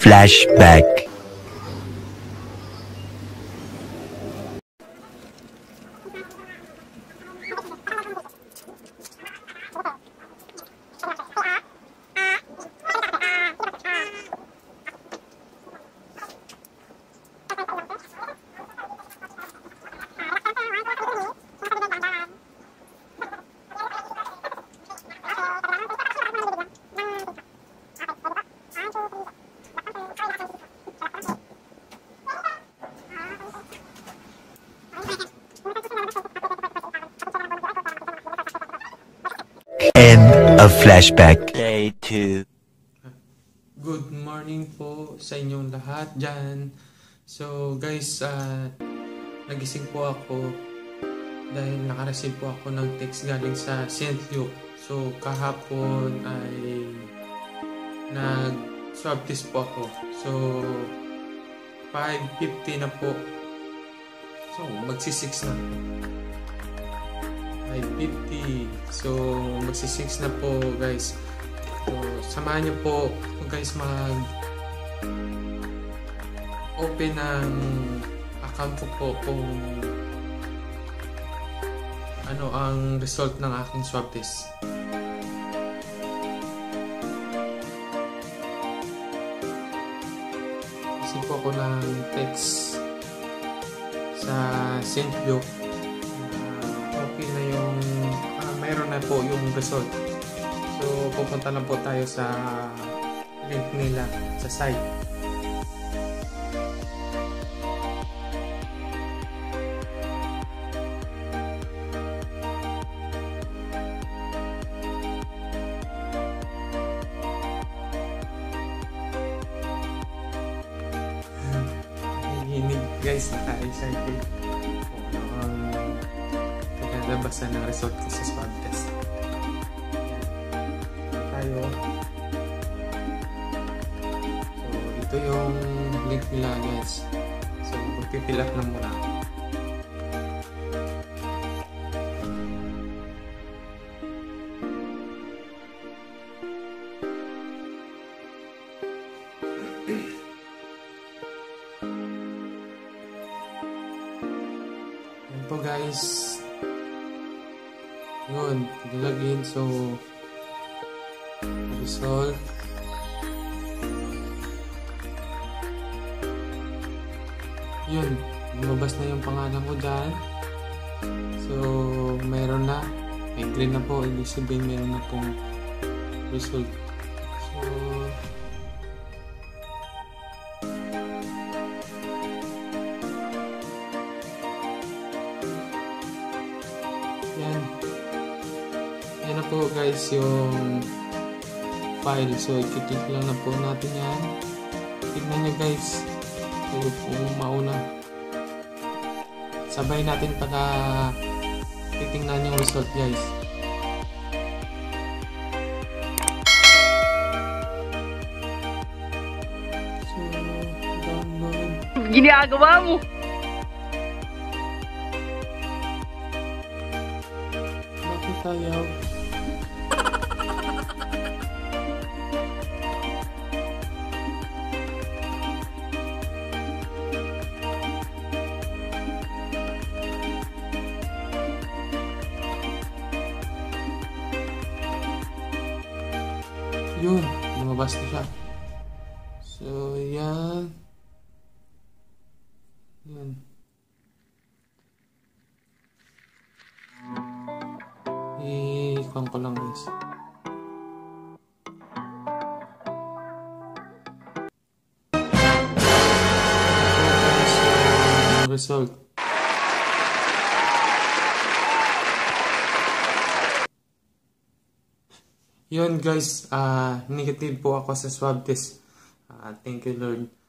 flashback. End of flashback. Day 2. Good morning po sa inyong lahat dyan. So guys, nagising po ako dahil nakareceive po ako ng text galing sa St. Luke. So kahapon ay nag-swab test po ako. So 5:50 na po. So magsi-6 na. 5:50. So magsi-6 na po guys. So samahan niyo po guys mag-open ng account ko po kung ano ang result ng aking swab test. Kasi po ako ng text sa St. Luke. Okay na yung mayroon na po yung result. So pupunta lang po tayo sa link nila sa site. Hinig guys, naka-excited. Labasan ng result ko sa swab test. Tayo. So, ito yung link nila guys. So, magpipill up lang muna. Yan po guys. Yun, login. So result. Yun, lumabas na yung pangalan ko dyan. So mayroon na, may green na po, ibig sabihin mayroon na pong result. So yan. Yan na po guys yung file. So i-click lang na po natin yan. Tignan nyo guys. So kung mauna. Sabay natin pagka titingnan yung result guys. So download. Ginagawa mo! Bakit ayaw? Yun, lumabas na siya. So, yan. Yan. I-count ko lang guys. Result. Yun guys, negative po ako sa swab test. Thank you Lord.